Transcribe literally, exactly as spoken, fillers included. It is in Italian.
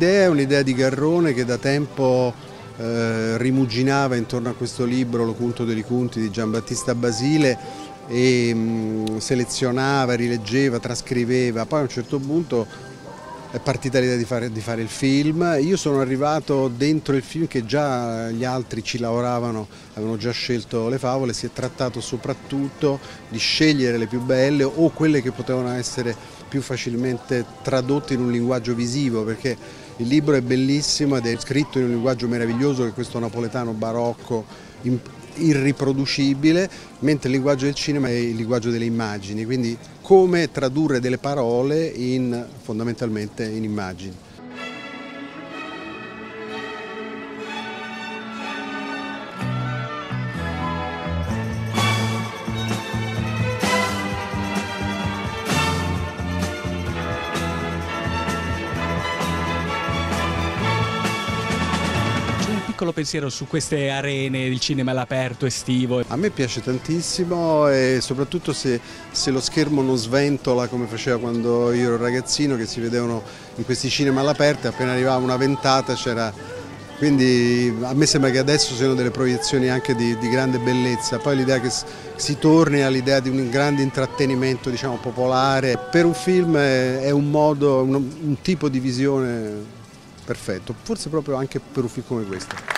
l'idea è un'idea di Garrone che da tempo eh, rimuginava intorno a questo libro, L'Occulto dei Conti di Giambattista Basile, e mh, selezionava, rileggeva, trascriveva. Poi a un certo punto è partita l'idea di fare, di fare il film. Io sono arrivato dentro il film che già gli altri ci lavoravano, avevano già scelto le favole. Si è trattato soprattutto di scegliere le più belle o quelle che potevano essere più facilmente tradotte in un linguaggio visivo, perché il libro è bellissimo ed è scritto in un linguaggio meraviglioso, che è questo napoletano barocco irriproducibile, mentre il linguaggio del cinema è il linguaggio delle immagini, quindi come tradurre delle parole in, fondamentalmente in immagini. Piccolo pensiero su queste arene, il cinema all'aperto estivo. A me piace tantissimo, e soprattutto se, se lo schermo non sventola come faceva quando io ero ragazzino, che si vedevano in questi cinema all'aperto, appena arrivava una ventata c'era. Quindi a me sembra che adesso siano delle proiezioni anche di, di grande bellezza. Poi l'idea che si torni all'idea di un grande intrattenimento, diciamo, popolare per un film è, è un modo, un, un tipo di visione perfetto, forse proprio anche per un film come questo.